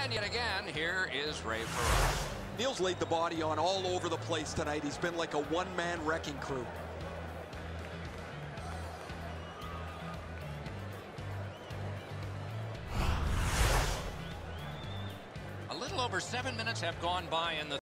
And yet again, here is Ray Ferraro. Neil's laid the body on all over the place tonight. He's been like a one-man wrecking crew. A little over 7 minutes have gone by in the